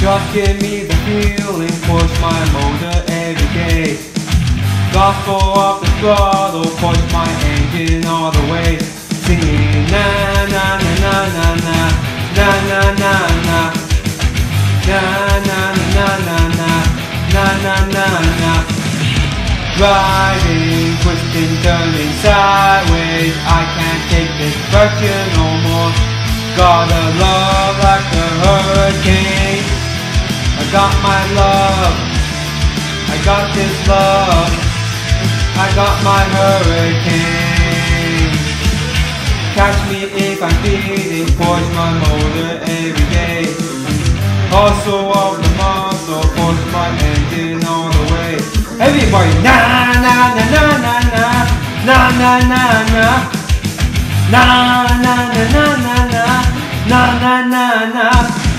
Just give me the feeling, push my motor every day. Gospel of the throttle, push my engine all the way. Singing na na na na na na na na na na na na na na na na na na. Driving, twisting, turning sideways. I can't take this pressure no more. Gotta love like a hurricane. I got my love, I got this love, I got my hurricane. Catch me if I'm feeling, push my motor every day. Hustle of the muscle, push my engine all the way. Everybody, na na na na na na na na na na na na na na na na na.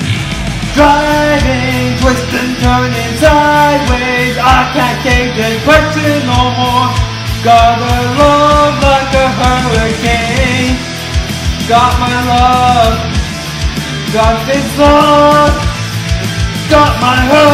Driving, twisting, turning sideways. I can't take this question no more. Gotta love like a hurricane. Got my love, got this love, got my hurricane.